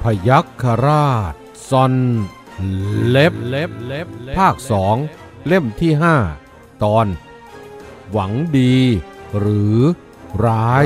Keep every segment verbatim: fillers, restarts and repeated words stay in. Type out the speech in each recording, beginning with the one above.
ยัคฆราชซอนเล็บภาคสองเล่มที่ห้าตอนหวังดีหรือร้าย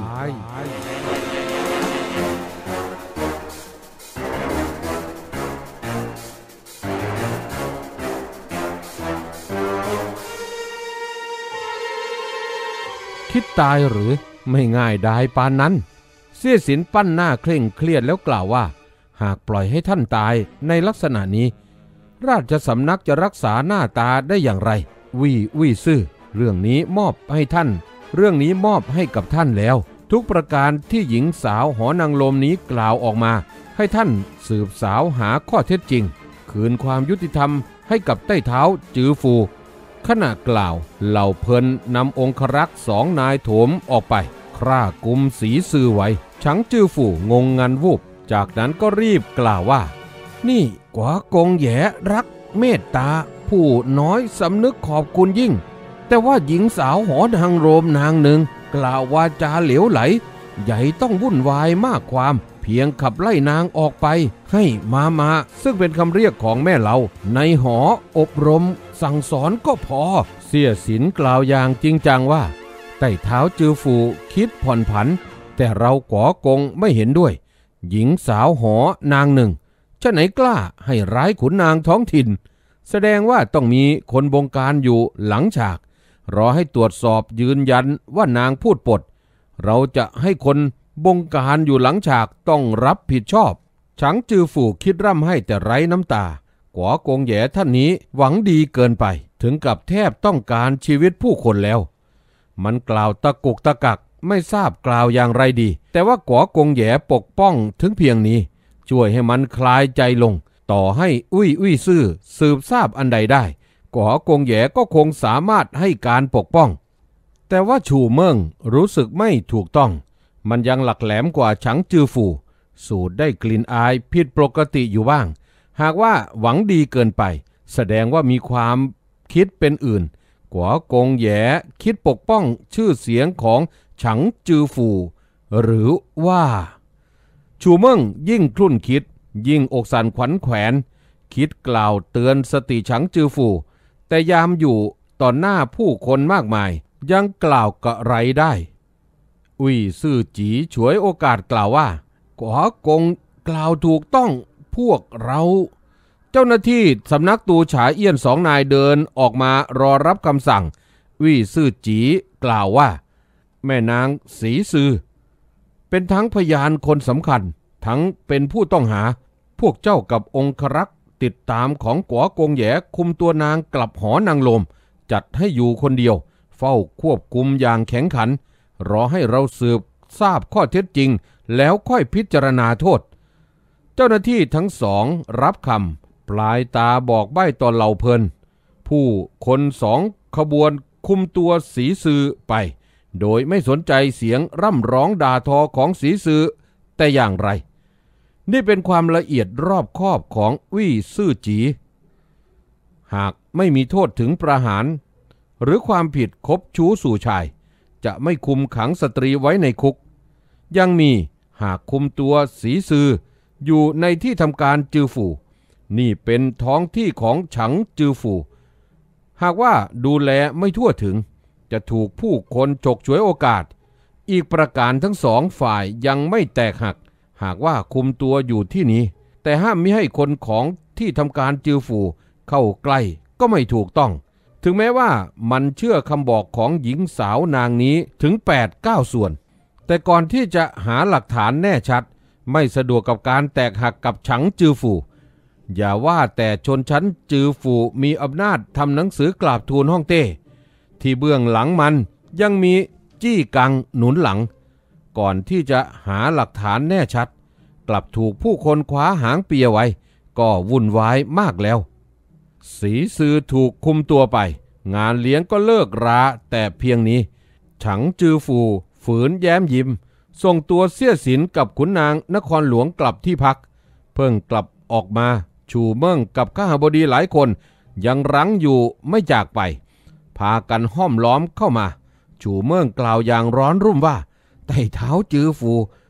คิดตายหรือไม่ง่ายดายปานนั้นเสี้ยสินปั้นหน้าเคร่งเครียดแล้วกล่าวว่าหากปล่อยให้ท่านตายในลักษณะนี้ราชสำนักจะรักษาหน้าตาได้อย่างไรวี่วี่ซื่อเรื่องนี้มอบให้ท่านเรื่องนี้มอบให้กับท่านแล้วทุกประการที่หญิงสาวหอนางลมนี้กล่าวออกมาให้ท่านสืบสาวหาข้อเท็จจริงคืนความยุติธรรมให้กับใต้เท้าจือฟูขณะกล่าวเหล่าเพลินนำองครักษ์สองนายโถมออกไปคร่ากุมสีซื่อไว้ฉังจือฟูงงงันวูบจากนั้นก็รีบกล่าวว่านี่กวากงแหยรักเมตตาผู้น้อยสำนึกขอบคุณยิ่งแต่ว่าหญิงสาวหอนางโรมนางหนึ่งกล่าววาจาเหลวไหลใหญ่ต้องวุ่นวายมากความเพียงขับไล่นางออกไปให้มามาซึ่งเป็นคำเรียกของแม่เราในหออบรมสั่งสอนก็พอเสี้ยสินกล่าวอย่างจริงจังว่าไต่เท้าจือฟูคิดผ่อนผันแต่เราก๋อกงไม่เห็นด้วยหญิงสาวหอนางหนึ่งฉะไหนกล้าให้ร้ายขุนนางท้องถิ่นแสดงว่าต้องมีคนบงการอยู่หลังฉากรอให้ตรวจสอบยืนยันว่านางพูดปดเราจะให้คนบงการอยู่หลังฉากต้องรับผิดชอบฉังจือฝูคิดร่ำให้แต่ไร้น้ำตาก๋อกงแหย่ท่านนี้หวังดีเกินไปถึงกับแทบต้องการชีวิตผู้คนแล้วมันกล่าวตะกุกตะกักไม่ทราบกล่าวอย่างไรดีแต่ว่าก๋อกงแหย่ปกป้องถึงเพียงนี้ช่วยให้มันคลายใจลงต่อให้อุ้ยอุ้ยซื่อสืบทราบอันใดได้ก๋อกงแหย่ก็คงสามารถให้การปกป้องแต่ว่าชูเมิงรู้สึกไม่ถูกต้องมันยังหลักแหลมกว่าฉังจือฟูสูดได้กลิ่นอายผิดปกติอยู่บ้างหากว่าหวังดีเกินไปแสดงว่ามีความคิดเป็นอื่นก๋อกงแหย่คิดปกป้องชื่อเสียงของฉังจือฟูหรือว่าชูเมิงยิ่งครุ่นคิดยิ่งอกสั่นขวัญแขวนคิดกล่าวเตือนสติฉังจือฟูแต่ยามอยู่ต่อหน้าผู้คนมากมายยังกล่าวกะไรได้อุ้ยซื่อจีฉวยโอกาสกล่าวว่าก๋อกงกล่าวถูกต้องพวกเราเจ้าหน้าที่สำนักตูฉาเอี้ยนสองนายเดินออกมารอรับคำสั่งอุ้ยซื่อจีกล่าวว่าแม่นางสีซือเป็นทั้งพยานคนสำคัญทั้งเป็นผู้ต้องหาพวกเจ้ากับองครักษ์ติดตามของก๋อกงแหย่คุมตัวนางกลับหอนางลมจัดให้อยู่คนเดียวเฝ้าควบคุมอย่างแข็งขันรอให้เราสืบทราบข้อเท็จจริงแล้วค่อยพิจารณาโทษเจ้าหน้าที่ทั้งสองรับคำปลายตาบอกใบ้ต่อเหล่าเพลินผู้คนสองขบวนคุมตัวสีซือไปโดยไม่สนใจเสียงร่ำร้องด่าทอของสีซือแต่อย่างไรนี่เป็นความละเอียดรอบคอบของวี่ซื่อจีหากไม่มีโทษถึงประหารหรือความผิดคบชู้สู่ชายจะไม่คุมขังสตรีไว้ในคุกยังมีหากคุมตัวสีซืออยู่ในที่ทำการจือฟูนี่เป็นท้องที่ของฉังจือฟูหากว่าดูแลไม่ทั่วถึงจะถูกผู้คนฉกฉวยโอกาสอีกประการทั้งสองฝ่ายยังไม่แตกหักหากว่าคุมตัวอยู่ที่นี้แต่ห้ามมิให้คนของที่ทำการจือฟูเข้าใกล้ก็ไม่ถูกต้องถึงแม้ว่ามันเชื่อคำบอกของหญิงสาวนางนี้ถึง แปดเก้า ส่วนแต่ก่อนที่จะหาหลักฐานแน่ชัดไม่สะดวกกับการแตกหักกับฉังจือฟูอย่าว่าแต่ชนชั้นจือฟูมีอำนาจทำหนังสือกราบทูลฮ่องเต้ที่เบื้องหลังมันยังมีจี้กังหนุนหลังก่อนที่จะหาหลักฐานแน่ชัดกลับถูกผู้คนคว้าหางเปียไว้ก็วุ่นวายมากแล้วสีซือถูกคุมตัวไปงานเลี้ยงก็เลิกราแต่เพียงนี้ฉังจือฟูฝืนแย้มยิ้มส่งตัวเสี้ยสินกับขุนนางนครหลวงกลับที่พักเพิ่งกลับออกมาชูเมิ่งกับข้าบดีหลายคนยังรั้งอยู่ไม่จากไปพากันห้อมล้อมเข้ามาชูเมิ่งกล่าวอย่างร้อนรุ่มว่าไต่เท้าจือฟู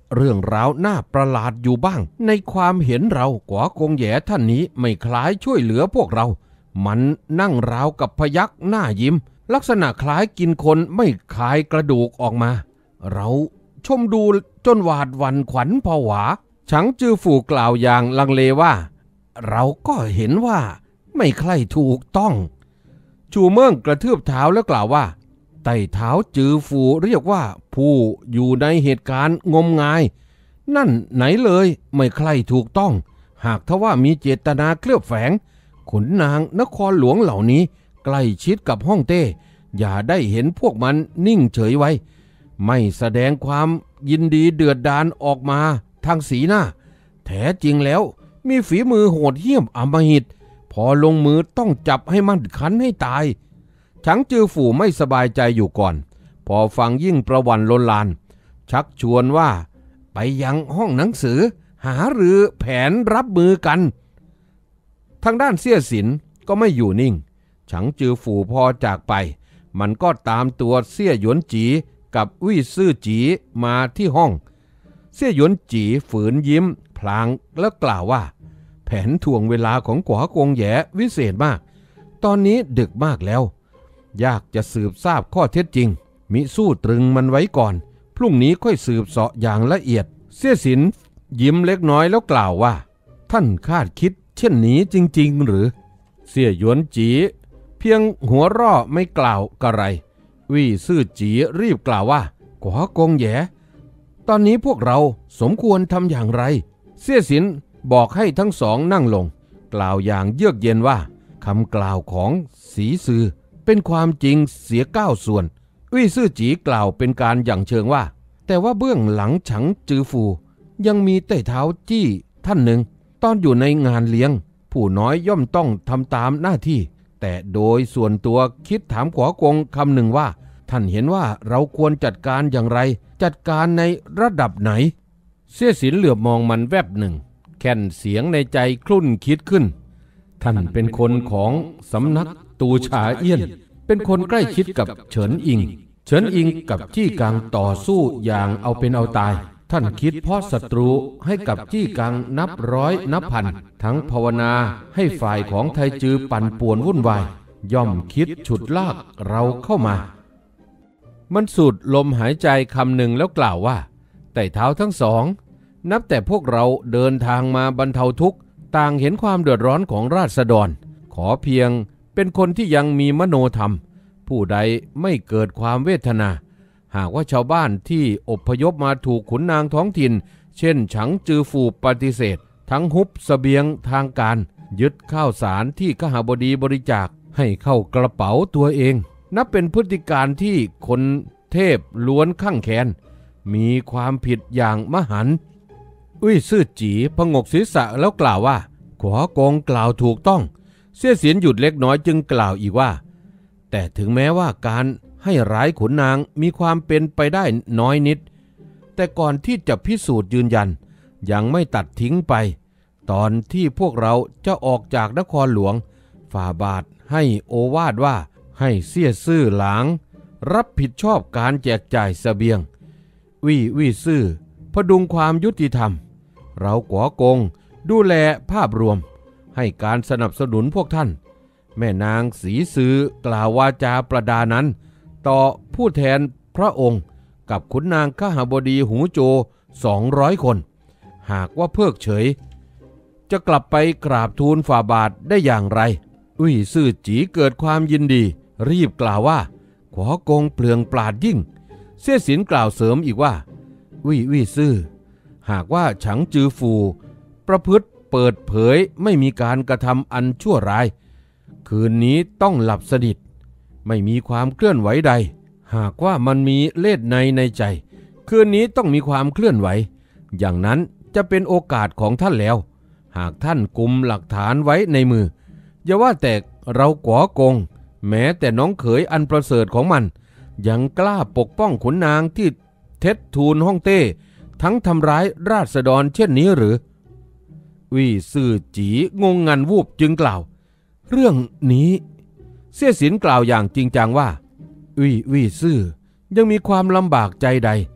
เรื่องราวน่าประหลาดอยู่บ้างในความเห็นเรากวากงแหย่ท่านนี้ไม่คล้ายช่วยเหลือพวกเรามันนั่งราวกับพยักหน้ายิ้มลักษณะคล้ายกินคนไม่คายกระดูกออกมาเราชมดูจนหวาดหวั่นขวัญผวาฉังจือฝูกล่าวอย่างลังเลว่าเราก็เห็นว่าไม่ใคร่ถูกต้องชูเมิ่งกระทืบเท้าแล้วกล่าวว่าไต่เท้าจือฝูเรียกว่าผู้อยู่ในเหตุการณ์งมงายนั่นไหนเลยไม่ใคร่ถูกต้องหากทว่ามีเจตนาเคลือบแฝงขุนนางนครหลวงเหล่านี้ใกล้ชิดกับฮ่องเต้อย่าได้เห็นพวกมันนิ่งเฉยไว้ไม่แสดงความยินดีเดือดดาลออกมาทางสีหน้าแท้จริงแล้วมีฝีมือโหดเหี้ยมอำมหิตพอลงมือต้องจับให้มันคันให้ตายฉังจือฝูไม่สบายใจอยู่ก่อนพอฟังยิ่งประวันลนลานชักชวนว่าไปยังห้องหนังสือหารือแผนรับมือกันทางด้านเสี่ยสินก็ไม่อยู่นิ่งฉังจือฝูพอจากไปมันก็ตามตัวเสี่ยหยวนจีกับวี่ซื่อจีมาที่ห้องเสี่ยหยวนจีฝืนยิ้มพลางแล้วกล่าวว่าแผนถ่วงเวลาของกวากงแหย่วิเศษมากตอนนี้ดึกมากแล้วยากจะสืบทราบข้อเท็จจริงมิสู้ตรึงมันไว้ก่อนพรุ่งนี้ค่อยสืบเสาะอย่างละเอียดเสี่ยสินยิ้มเล็กน้อยแล้วกล่าวว่าท่านคาดคิดเช่นนี้จริงๆหรือเสี่ยหยวนจีเพียงหัวเราะไม่กล่าวกระไรวี่ซื่อจีรีบกล่าวว่ากวากงแหย่ตอนนี้พวกเราสมควรทำอย่างไรเสี่ยสินบอกให้ทั้งสองนั่งลงกล่าวอย่างเยือกเย็นว่าคำกล่าวของสีซือเป็นความจริงเสียเก้าส่วนวี่ซื่อจีกล่าวเป็นการอย่างเชิงว่าแต่ว่าเบื้องหลังฉังจือฟูยังมีเต้เท้าจี้ท่านหนึ่งตอนอยู่ในงานเลี้ยงผู้น้อยย่อมต้องทำตามหน้าที่แต่โดยส่วนตัวคิดถามขวากงคำหนึ่งว่าท่านเห็นว่าเราควรจัดการอย่างไรจัดการในระดับไหนเสี่ยสินเหลือบมองมันแวบหนึ่งแค่นเสียงในใจคลุ่นคิดขึ้นท่านเป็นคนของสำนักตูฉาเอี้ยนเป็นคนใกล้ชิดกับเฉินอิงเฉินอิงกับจี้กังต่อสู้อย่างเอาเป็นเอาตายท่านคิดเพราะศัตรูให้กับจี้กังนับร้อยนับพันทั้งภาวนาให้ฝ่ายของไทจือปั่นป่วนวุ่นวายย่อมคิดฉุดลากเราเข้ามามันสูดลมหายใจคำหนึ่งแล้วกล่าวว่าไต่เท้าทั้งสองนับแต่พวกเราเดินทางมาบรรเทาทุกข์ต่างเห็นความเดือดร้อนของราษฎรขอเพียงเป็นคนที่ยังมีมโนธรรมผู้ใดไม่เกิดความเวทนาหากว่าชาวบ้านที่อพยพมาถูกขุนนางท้องถิ่นเช่นฉังจือฝูปฏิเสธทั้งฮุบเสบียงทางการยึดข้าวสารที่ขหบดีบริจาคให้เข้ากระเป๋าตัวเองนับเป็นพฤติการที่คนเทพล้วนข้างแค้นมีความผิดอย่างมหันต์อุ้ยซื่อจีพงกศีรษะแล้วกล่าวว่าขวากงกล่าวถูกต้องเสี่ยสินหยุดเล็กน้อยจึงกล่าวอีกว่าแต่ถึงแม้ว่าการให้ร้ายขุนนางมีความเป็นไปได้น้อยนิดแต่ก่อนที่จะพิสูจน์ยืนยันยังไม่ตัดทิ้งไปตอนที่พวกเราจะออกจากนครหลวงฝ่าบาทให้โอวาทว่าให้เสี่ยซื่อหลางรับผิดชอบการแจกจ่ายเสบียงวี่วี่ซื่อพดุงความยุติธรรมเรากวากงดูแลภาพรวมให้การสนับสนุนพวกท่านแม่นางสีซือกล่าววาจาประดานั้นต่อผู้แทนพระองค์กับขุนนางขหบดีหูโจสองร้อยคนหากว่าเพิกเฉยจะกลับไปกราบทูลฝ่าบาทได้อย่างไรอุ้ยซื่อจีเกิดความยินดีรีบกล่าวว่าขอกงเปลืองปราดยิ่งเสี่ยสินกล่าวเสริมอีกว่าอุ้ยอุ้ยซื่อหากว่าฉังจือฟูประพฤติเปิดเผยไม่มีการกระทำอันชั่วร้ายคืนนี้ต้องหลับสนิทไม่มีความเคลื่อนไหวใดหากว่ามันมีเลสในในใจคืนนี้ต้องมีความเคลื่อนไหวอย่างนั้นจะเป็นโอกาสของท่านแล้วหากท่านกุมหลักฐานไว้ในมืออย่าว่าแต่เรากวากงแม้แต่น้องเขยอันประเสริฐของมันยังกล้าปกป้องขุนนางที่เท็จทูลฮ่องเต้ทั้งทำร้ายราษฎรเช่นนี้หรือวี่ซื่อจีงงงันวูบจึงกล่าวเรื่องนี้เสี่ยสินกล่าวอย่างจริงจังว่าวี่วี่ซื่อยังมีความลำบากใจใด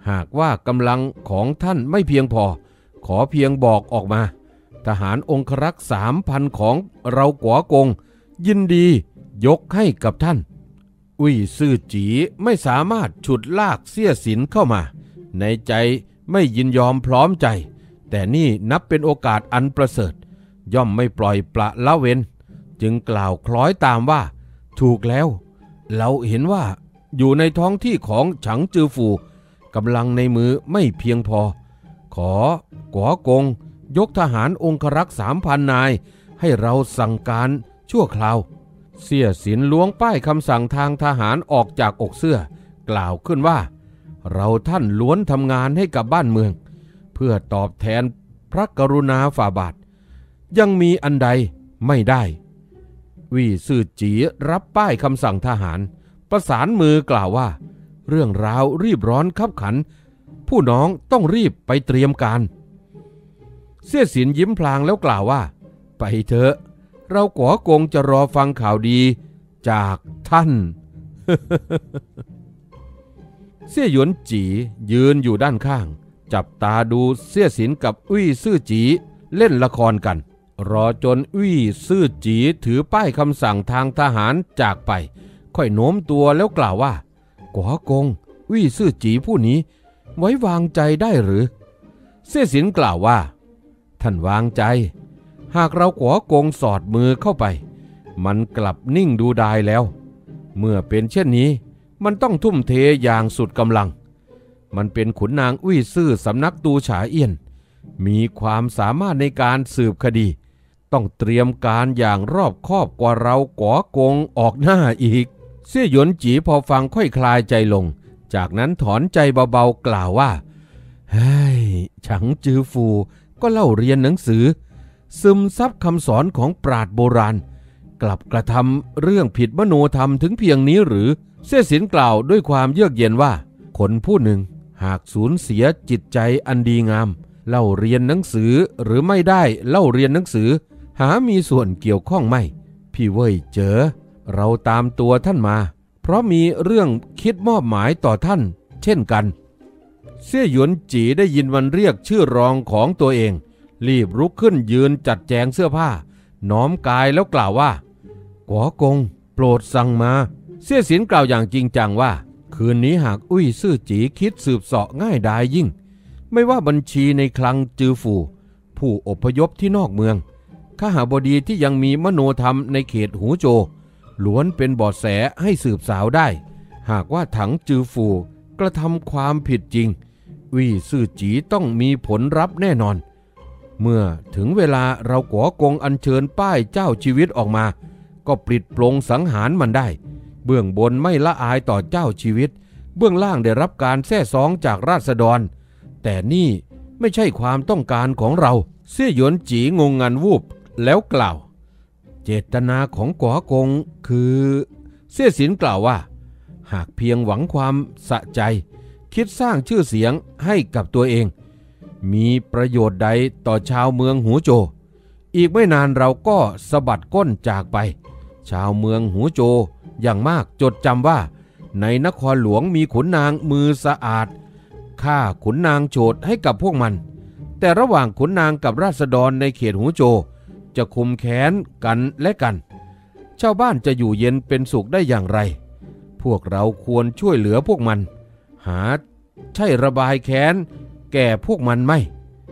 หากว่ากำลังของท่านไม่เพียงพอขอเพียงบอกออกมาทหารองครักษ์สามพันของเราก๋วกงยินดียกให้กับท่านอุ้ยซื่อจีไม่สามารถฉุดลากเสี้ยสินเข้ามาในใจไม่ยินยอมพร้อมใจแต่นี่นับเป็นโอกาสอันประเสริฐย่อมไม่ปล่อยปละละเว้นจึงกล่าวคล้อยตามว่าถูกแล้วเราเห็นว่าอยู่ในท้องที่ของฉังจือฟูกำลังในมือไม่เพียงพอขอก๋วกงยกทหารองครักษ์สามพันนายให้เราสั่งการชั่วคราวเสี้ยสินล้วงป้ายคำสั่งทางทหารออกจากอกเสื้อกล่าวขึ้นว่าเราท่านล้วนทำงานให้กับบ้านเมืองเพื่อตอบแทนพระกรุณาฝ่าบาทยังมีอันใดไม่ได้วี่ซื่อจีรับป้ายคำสั่งทหารประสานมือกล่าวว่าเรื่องราวรีบร้อนคับขันผู้น้องต้องรีบไปเตรียมการเสี้ยสินยิ้มพลางแล้วกล่าวว่าไปเถอะเราก๋วกงจะรอฟังข่าวดีจากท่าน เสี้ยหยวนจียืนอยู่ด้านข้างจับตาดูเสี้ยสินกับอุ้ยซื่อจีเล่นละครกันรอจนอุ้ยซื่อจีถือป้ายคำสั่งทางทหารจากไปค่อยโน้มตัวแล้วกล่าวว่าก๋วกงอุ้ยซื่อจีผู้นี้ไว้วางใจได้หรือเสี้ยสินกล่าวว่าท่านวางใจหากเราก๋วกงสอดมือเข้าไปมันกลับนิ่งดูดายแล้วเมื่อเป็นเช่นนี้มันต้องทุ่มเทอย่างสุดกำลังมันเป็นขุนนางอุ้ยซื่อสำนักตูฉาเอี้ยนมีความสามารถในการสืบคดีต้องเตรียมการอย่างรอบคอบกว่าเราก๋วกงออกหน้าอีกเสี่ยหยวนจีพอฟังค่อยคลายใจลงจากนั้นถอนใจเบาๆกล่าวว่าเฮ้ยฉังจือฟูก็เล่าเรียนหนังสือซึมซับคำสอนของปราชญ์โบราณกลับกระทำเรื่องผิดมโนธรรมถึงเพียงนี้หรือเสี่ยสินกล่าวด้วยความเยือกเย็นว่าคนผู้หนึ่งหากสูญเสียจิตใจอันดีงามเล่าเรียนหนังสือหรือไม่ได้เล่าเรียนหนังสือหามีส่วนเกี่ยวข้องไม่พี่เว่ยเจ๋อเราตามตัวท่านมาเพราะมีเรื่องคิดมอบหมายต่อท่านเช่นกันเสี่ยหยวนจีได้ยินวันเรียกชื่อรองของตัวเองรีบลุกขึ้นยืนจัดแจงเสื้อผ้าน้อมกายแล้วกล่าวว่าก๋วกงโปรดสั่งมาเสี่ยสินกล่าวอย่างจริงจังว่าคืนนี้หากอุ้ยซื่อจีคิดสืบเสาะง่ายดายยิ่งไม่ว่าบัญชีในคลังจือฟูผู้อพยพที่นอกเมืองข้าหาบดีที่ยังมีมโนธรรมในเขตหูโจล้วนเป็นเบาะแสให้สืบสาวได้หากว่าถังจือฟูกระทำความผิดจริงวี่ซื่อจีต้องมีผลรับแน่นอนเมื่อถึงเวลาเราก๋วกงอัญเชิญป้ายเจ้าชีวิตออกมาก็ปลิดปลงสังหารมันได้เบื้องบนไม่ละอายต่อเจ้าชีวิตเบื้องล่างได้รับการแท้ซองจากราษฎรแต่นี่ไม่ใช่ความต้องการของเราเสี่ยหยวนจีงงงันวูบแล้วกล่าวเจตนาของก๋วกงคือเสี่ยสินกล่าวว่าหากเพียงหวังความสะใจคิดสร้างชื่อเสียงให้กับตัวเองมีประโยชน์ใดต่อชาวเมืองหูโจอีกไม่นานเราก็สะบัดก้นจากไปชาวเมืองหูโจอย่างมากจดจำว่าในนครหลวงมีขุนนางมือสะอาดฆ่าขุนนางโฉดให้กับพวกมันแต่ระหว่างขุนนางกับราษฎรในเขตหูโจจะคุมแค้นกันและกันชาวบ้านจะอยู่เย็นเป็นสุขได้อย่างไรพวกเราควรช่วยเหลือพวกมันหาใช่ระบายแค้นแก่พวกมันไม่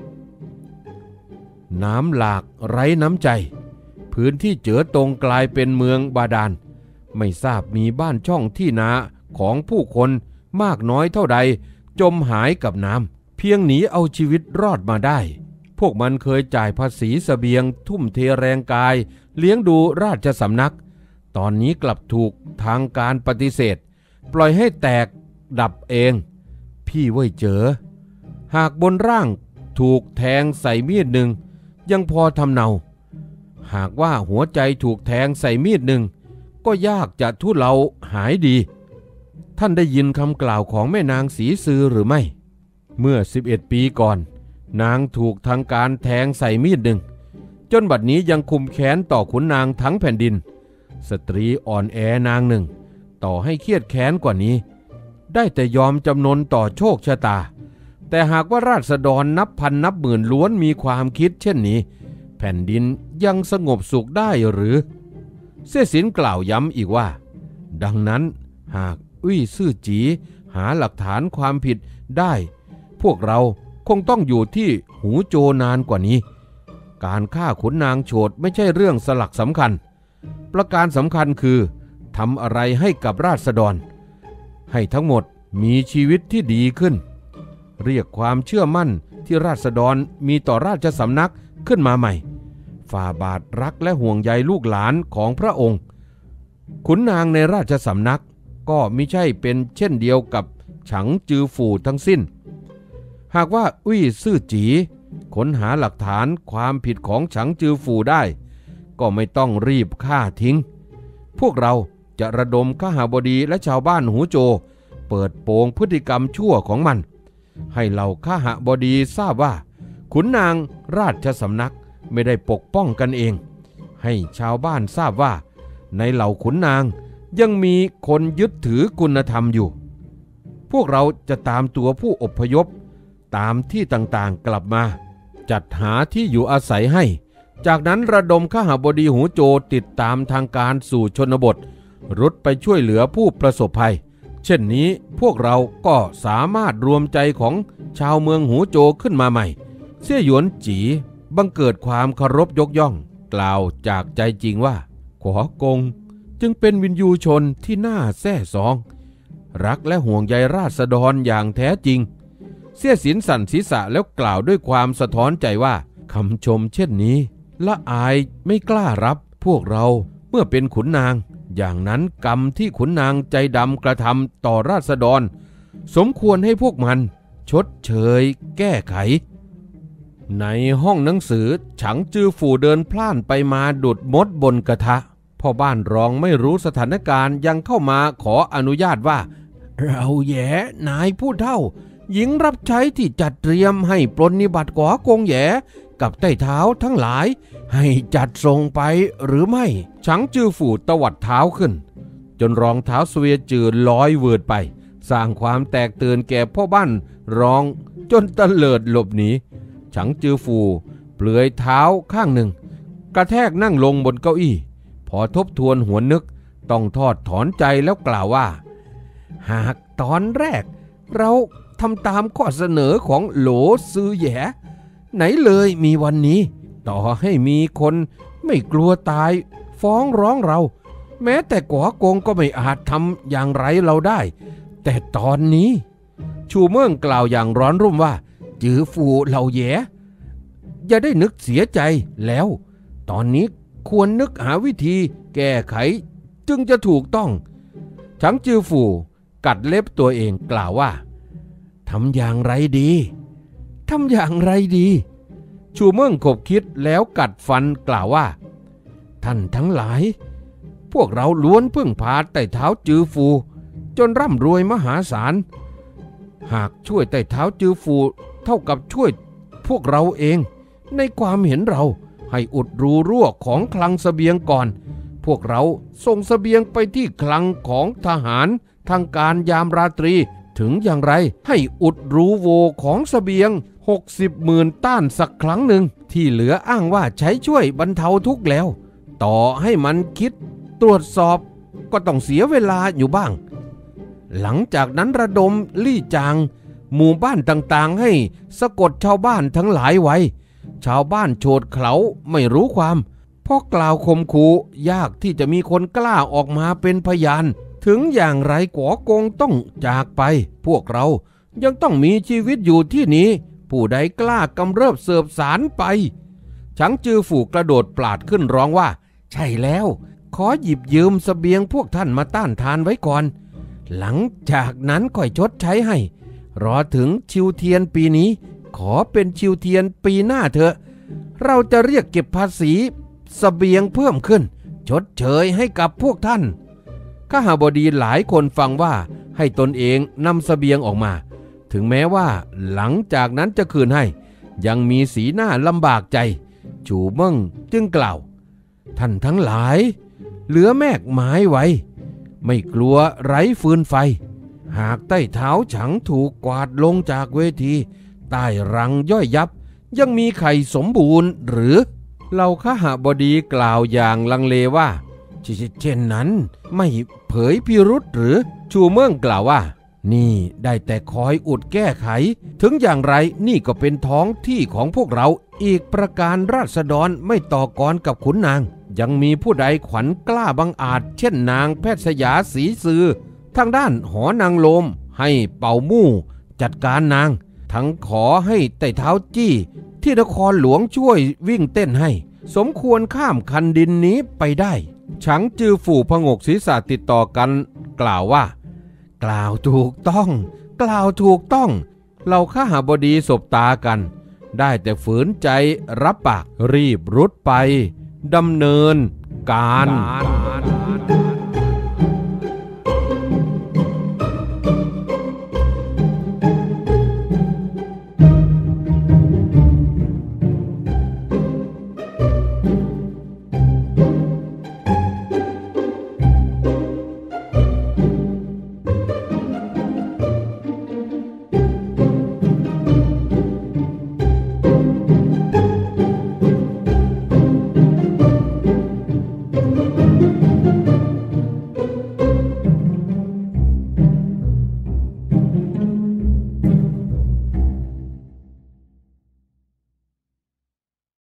น้ำหลากไร้น้ำใจพื้นที่เจ๋อตรงกลายเป็นเมืองบาดาลไม่ทราบมีบ้านช่องที่นาของผู้คนมากน้อยเท่าใดจมหายกับน้ำเพียงหนีเอาชีวิตรอดมาได้พวกมันเคยจ่ายภาษีเสบียงทุ่มเทแรงกายเลี้ยงดูราชสำนักตอนนี้กลับถูกทางการปฏิเสธปล่อยให้แตกดับเองพี่เว่ยเจ๋อหากบนร่างถูกแทงใส่มีดหนึ่งยังพอทำเนาหากว่าหัวใจถูกแทงใส่มีดหนึ่งก็ยากจะทุเลาหายดีท่านได้ยินคำกล่าวของแม่นางสีซือหรือไม่เมื่อสิบเอ็ดปีก่อนนางถูกทางการแทงใส่มีดหนึ่งจนบัดนี้ยังคุมแค้นต่อขุนนางทั้งแผ่นดินสตรีอ่อนแอนางหนึ่งต่อให้เครียดแค้นกว่านี้ได้แต่ยอมจำนนต่อโชคชะตาแต่หากว่าราษฎรนับพันนับหมื่นล้วนมีความคิดเช่นนี้แผ่นดินยังสงบสุขได้หรือเสี่ยสินกล่าวย้ำอีกว่าดังนั้นหากอุ้ยซื่อจีหาหลักฐานความผิดได้พวกเราคงต้องอยู่ที่หูโจนานกว่านี้การฆ่าขุนนางโฉดไม่ใช่เรื่องสลักสำคัญประการสำคัญคือทำอะไรให้กับราษฎรให้ทั้งหมดมีชีวิตที่ดีขึ้นเรียกความเชื่อมั่นที่ราษฎรมีต่อราชสำนักขึ้นมาใหม่ฝ่าบาทรักและห่วงใยลูกหลานของพระองค์ขุนนางในราชสำนักก็มิใช่เป็นเช่นเดียวกับฉังจือฝู่ทั้งสิ้นหากว่าอุ้ยซื่อจีค้นหาหลักฐานความผิดของฉังจือฝู่ได้ก็ไม่ต้องรีบฆ่าทิ้งพวกเราจะระดมข้หบดีและชาวบ้านหูโจเปิดโปงพฤติกรรมชั่วของมันให้เหล่าข้หบดีทราบว่าขุนนางราชสำนักไม่ได้ปกป้องกันเองให้ชาวบ้านทราบว่าในเหล่าขุนนางยังมีคนยึดถือคุณธรรมอยู่พวกเราจะตามตัวผู้อพยพตามที่ต่างๆกลับมาจัดหาที่อยู่อาศัยให้จากนั้นระดมข้หบดีหูโจติดตามทางการสู่ชนบทรุดไปช่วยเหลือผู้ประสบภัยเช่นนี้พวกเราก็สามารถรวมใจของชาวเมืองหูโจขึ้นมาใหม่เสี่ยหยวนจีบังเกิดความเคารพยกย่องกล่าวจากใจจริงว่าขอกงจึงเป็นวินยูชนที่น่าแซ่ซองรักและห่วงใยราษฎรอย่างแท้จริงเสี่ยสินสั่นศีรษะแล้วกล่าวด้วยความสะท้อนใจว่าคำชมเช่นนี้ละอายไม่กล้ารับพวกเราเมื่อเป็นขุนนางอย่างนั้นกรรมที่ขุนนางใจดำกระทำต่อราษฎรสมควรให้พวกมันชดเชยแก้ไขในห้องหนังสือฉังจือฝู่เดินพล่านไปมาดุดมดบนกระทะพ่อบ้านรองไม่รู้สถานการณ์ยังเข้ามาขออนุญาตว่าเราแย่นายผู้เฒ่าหญิงรับใช้ที่จัดเตรียมให้ปรนนิบัติก๋อกงแย่กับใต้เท้าทั้งหลายให้จัดส่งไปหรือไม่ฉังจือฝู่ตวัดเท้าขึ้นจนรองเท้าสเวียจือลอยเวิดไปสร้างความแตกตื่นแก่พ่อบ้านรองจนตะเลิดหลบหนีฉังจือฝู่เปลือยเท้าข้างหนึ่งกระแทกนั่งลงบนเก้าอี้พอทบทวนหัวนึกต้องทอดถอนใจแล้วกล่าวว่าหากตอนแรกเราทำตามข้อเสนอของโหลซือแย่ไหนเลยมีวันนี้ต่อให้มีคนไม่กลัวตายฟ้องร้องเราแม้แต่ก๋อกงก็ไม่อาจทำอย่างไรเราได้แต่ตอนนี้ชูเมิ่งกล่าวอย่างร้อนรุ่มว่าจือฝู่เหล่าแย่อย่าได้นึกเสียใจแล้วตอนนี้ควรนึกหาวิธีแก้ไขจึงจะถูกต้องฉังจือฝู่กัดเล็บตัวเองกล่าวว่าทำอย่างไรดีทำอย่างไรดีชูเมิ่งขบคิดแล้วกัดฟันกล่าวว่าท่านทั้งหลายพวกเราล้วนพึ่งพาไต่เท้าจือฝู่จนร่ำรวยมหาศาลหากช่วยไต่เท้าจือฝู่เท่ากับช่วยพวกเราเองในความเห็นเราให้อุดรูรั่วของคลังเสบียงก่อนพวกเราส่งเสบียงไปที่คลังของทหารทางการยามราตรีถึงอย่างไรให้อุดรูโวของเสบียงหกสิบหมื่นต้านสักครั้งหนึ่งที่เหลืออ้างว่าใช้ช่วยบรรเทาทุกข์แล้วต่อให้มันคิดตรวจสอบก็ต้องเสียเวลาอยู่บ้างหลังจากนั้นระดมลี่จางหมู่บ้านต่างๆให้สะกดชาวบ้านทั้งหลายไว้ชาวบ้านโฉดเขลาไม่รู้ความเพราะกล่าวข่มขู่ยากที่จะมีคนกล้าออกมาเป็นพยานถึงอย่างไรก๋อกงต้องจากไปพวกเรายังต้องมีชีวิตอยู่ที่นี้ผู้ใดกล้ากำเริบเสิบสารไปฉังจือฝู่กระโดดปลาดขึ้นร้องว่าใช่แล้วขอหยิบยืมเสบียงพวกท่านมาต้านทานไว้ก่อนหลังจากนั้นค่อยชดใช้ให้รอถึงชิวเทียนปีนี้ขอเป็นชิวเทียนปีหน้าเถอะเราจะเรียกเก็บภาษีเสบียงเพิ่มขึ้นชดเชยให้กับพวกท่านข้าบดีหลายคนฟังว่าให้ตนเองนำเสบียงออกมาถึงแม้ว่าหลังจากนั้นจะคืนให้ยังมีสีหน้าลำบากใจจูเมิ่งจึงกล่าวท่านทั้งหลายเหลือแมกไม้ไว้ไม่กลัวไร้ฟืนไฟหากใต้เท้าฉังถูกกวาดลงจากเวทีใต้รังย่อยยับยังมีไข่สมบูรณ์หรือเหล่าขหบดีกล่าวอย่างลังเลว่าเช่นนั้นไม่เผยพิรุษหรือชูเมืองกล่าวว่านี่ได้แต่คอยอุดแก้ไขถึงอย่างไรนี่ก็เป็นท้องที่ของพวกเราอีกประการราษฎรไม่ต่อกรกับขุนนางยังมีผู้ใดขวัญกล้าบังอาจเช่นนางแพทย์สยาศรีซือทางด้านหอนางโลมให้เป่ามู่จัดการนางทั้งขอให้ไต่เท้าจี้ที่นครหลวงช่วยวิ่งเต้นให้สมควรข้ามคันดินนี้ไปได้ฉังจือฝู่ผงกศีรษะติดต่อกันกล่าวว่ากล่าวถูกต้องกล่าวถูกต้องเราข้าหบดีสบตากันได้แต่ฝืนใจรับปากรีบรุดไปดำเนินการ